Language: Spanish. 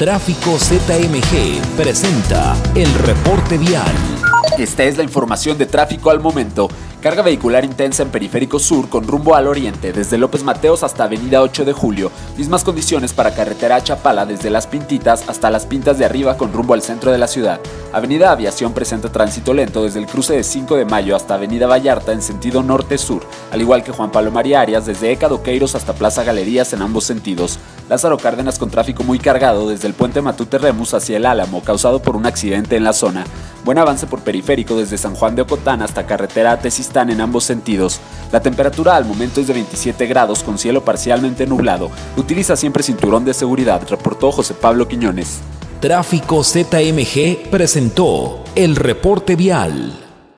Tráfico ZMG presenta el reporte vial. Esta es la información de tráfico al momento. Carga vehicular intensa en Periférico Sur con rumbo al oriente, desde López Mateos hasta Avenida 8 de Julio. Mismas condiciones para carretera a Chapala desde Las Pintitas hasta Las Pintas de Arriba con rumbo al centro de la ciudad. Avenida Aviación presenta tránsito lento desde el cruce de 5 de Mayo hasta Avenida Vallarta en sentido norte-sur, al igual que Juan Pablo María Arias desde Eca Doqueiros hasta Plaza Galerías en ambos sentidos. Lázaro Cárdenas con tráfico muy cargado desde el puente Matute Remus hacia el Álamo, causado por un accidente en la zona. Buen avance por Periférico desde San Juan de Ocotán hasta carretera a Tezistán en ambos sentidos. La temperatura al momento es de 27 grados con cielo parcialmente nublado. Utiliza siempre cinturón de seguridad, reportó José Pablo Quiñones. Tráfico ZMG presentó el reporte vial.